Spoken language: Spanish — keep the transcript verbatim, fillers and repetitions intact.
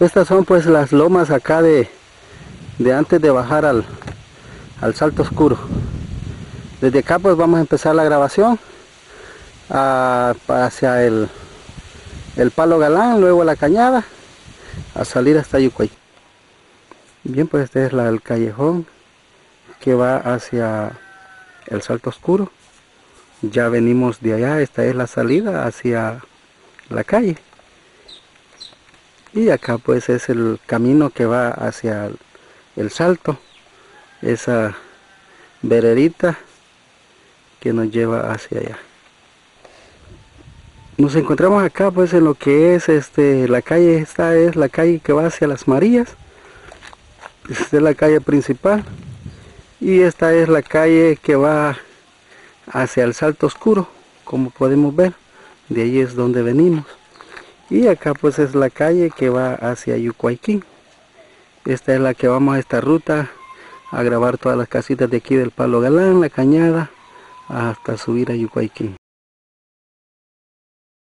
Estas son pues las lomas acá de, de antes de bajar al, al Salto Oscuro. Desde acá pues vamos a empezar la grabación a, hacia el, el Palo Galán, luego la Cañada, a salir hasta Yucuay. Bien, pues este es la, el callejón que va hacia el Salto Oscuro. Ya venimos de allá, esta es la salida hacia la calle. Y acá pues es el camino que va hacia el, el Salto, esa veredita que nos lleva hacia allá. Nos encontramos acá pues en lo que es este la calle, esta es la calle que va hacia Las Marías. Esta es la calle principal y esta es la calle que va hacia el Salto Oscuro, como podemos ver. De ahí es donde venimos. Y acá pues es la calle que va hacia Yucuayquín. Esta es la que vamos a esta ruta a grabar todas las casitas de aquí del Palo Galán, la Cañada, hasta subir a Yucuayquín.